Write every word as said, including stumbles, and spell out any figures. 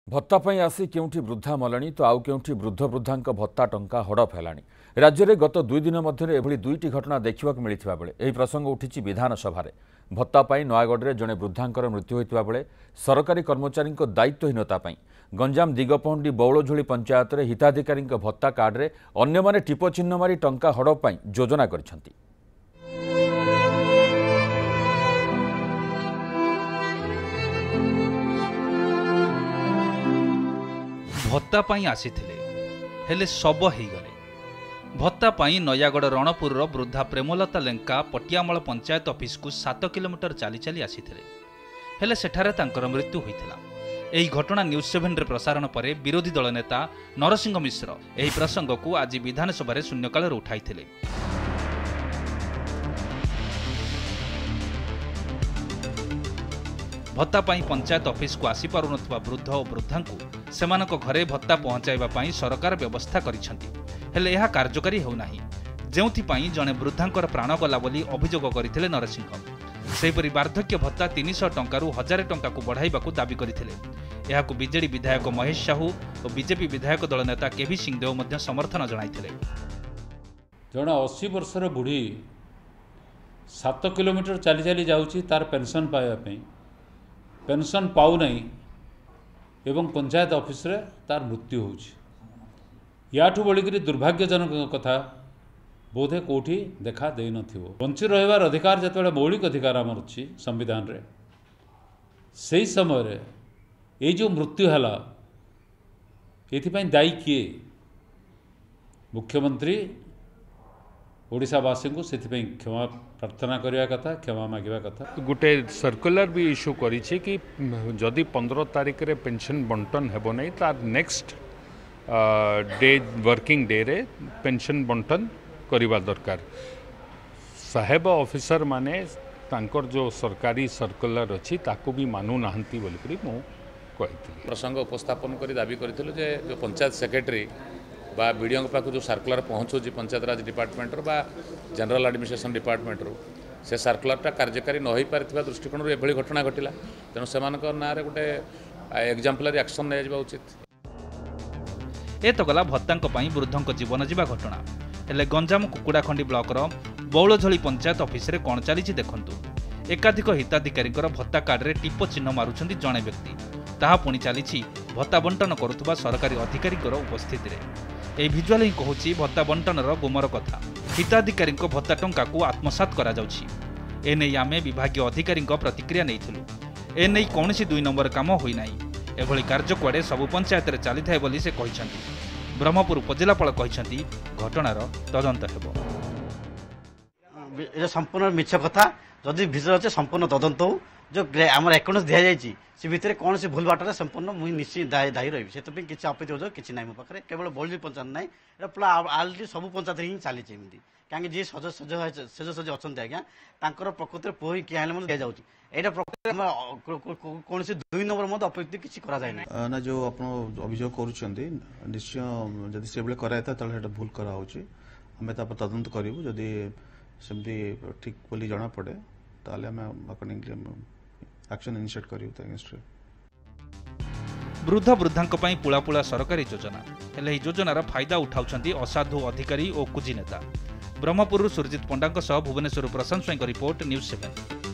भत्ता पई आसी केउठी वृद्धा मलणी तो आउ केउठी वृद्ध वृद्धांक भत्ता टंका हड़प हेलाणी। राज्य में गत दुई दिन मध्य एभली दुईटी घटना देखा मिलता बेले यह प्रसंग उठी विधानसभा भत्ता पई नयागढ़ में जड़े वृद्धांकर मृत्यु होता बेले सरकारी कर्मचारी दायित्वहीनता गंजाम दिगपहंडी बौलझोली पंचायत में हिताधिकारी भत्ता कार्ड में अन्य टिप चिन्ह मारी टंका हड़प पई योजना करिसेंती। भत्ता पाई आसीथिले हेले सब हो गले। भत्ता पाई नयागढ़ रणपुर वृद्धा प्रेमलता लेंका पटियामल पंचायत ऑफिस को सात किलोमीटर चली चली आसीथिले हेले सेठारे तांकर मृत्यु होइथिला। एही घटना न्यूज सेवन रे प्रसारण पर विरोधी दल नेता नरसिंह मिश्र एही प्रसंग को आज विधानसभा शून्यकाल उठाइथिले। भत्ता पाई पंचायत ऑफिस को आसी पारुनथवा वृद्ध और वृद्धा को सेमानक घरे भत्ता पहुंचाइबा पाई सरकार व्यवस्था करिसेंती हेले यह कार्यकारी हेउनाही जेउथिपाई जणे वृद्धांकर प्राण गला बोली अभियोग करथिले नरसिंह। सेहिपरि वार्धक्य भत्ता तीन सौ टंकारु हजार टंका को बढ़ाइबाकू दाबी करथिले। एहाकू बीजेडी विधायक महेश साहू और बीजेपी विधायक दल नेता केवी सिंहदेव मध्य समर्थन जणाइथिले। जणे अस्सी वर्षर बुढ़ी सात किलोमीटर चली चली जाउची तार पेंशन पाइबा पई पेंशन पाउ नहीं एवं पंचायत ऑफिस रे तार मृत्यु होउची। याठू बलिकरी दुर्भाग्यजनक कथा बोधे कोठी देखा दे नथिबो। बंची रहबार अधिकार जतबेले मौलिक अधिकार आमर अछि संविधान रे सेही समय रे ए जो मृत्यु हला एथि पई दायी किए मुख्यमंत्री ओडिशावासी को सेथिपई क्षमा प्रार्थना करिया कथा क्षमा मागिबा कथा। गोटे सर्कुलर भी इश्यू करी कि जदि पंद्रह तारिख रे पेंशन बंटन हेबो नहीं तार नेक्स्ट डे वर्किंग डे रे पेंशन बंटन करिबा दरकार। साहेब ऑफिसर माने तांकर जो सरकारी सर्कुलर अछि ताको भी मानु नाहंती बोली करी मो कहितली। प्रसंग उपस्थापन करी दाबी करथिलो जे जो पंचायत सेक्रेटरी बा बीडीओ पाक जो सर्कुलर पहुँचू पंचायत राज डिपार्टमेंट बा जनरल एडमिनिस्ट्रेशन डिपार्टमेंट से सर्कुलरटा कार्यकारी न हो पार दृष्टिकोण एभली घटना घटिला तेणु से ना गोटे एग्जाम्पलरी एक्शन नहीं उचित। ए तो गला भत्तांक पई वृद्धंक जीवन जीवा घटना हेले गंजाम कुकुड़ाखंडी ब्लॉकर बौलझोली पंचायत ऑफिस रे कोन चली देखंतु। एकाधिक हिताधिकारी भत्ता कार्ड रे टिप चिन्ह मारुछंती जणे व्यक्ति ताहा पुणी चली भत्ता बंटन करुवा सरकारी अधिकारी उपस्थित रे। ए भिजुआल ही कहूँ भत्ता बंटनर गुमर कथा हिताधिकारी भत्ता टंका को आत्मसात करा जाउछि। एने आमे विभागीय अधिकारी प्रतिक्रिया नैथिलु। एने कौन दुई नंबर काम होई नाही एभली कार्य कुआडे सबु पंचायत रे चली थाए बोली से कहिसंती। ब्रह्मपुर उपजिलापाल कहिसंती घटनार तदंत हेबो। ए संपूर्ण मिछ कथा जदि भितर अच्छे संपूर्ण तदंत हो जो आम एकाउंट दि जाइए से भितर कौन से भूल बाटर संपूर्ण मुझे निश्चित दायी दायी रही से किसी अपत्ति हो कि ना मो पाखे केवल बौलझोली पंचायत ना ये पूरा अलरेडी सब पंचायत ही चली कहीं जी सज सज सेज सज अच्छा आज्ञा तर प्रकृति पुह किए आने दि जाऊँगी यहाँ प्रकृति कौन से दुई नंबर मत अपत्ति किसी करा ना जो आप अभियोग कर निश्चय जदि से कराए भूल कराऊ आम तदंत करूँ जदि सेमती ठीक बोली जना पड़े ताले आम अकॉर्डिंगली एक्शन इनिशिएट करियो अगेंस्ट रे। वृद्ध वृद्धांक पई पुला पुला सरकारी योजना हेले ही योजनार फायदा उठाउछंती असाधु अधिकारी और कुजी नेता। Brahmapur Surajit Panda Bhubaneswar Prashant Swain report news seven.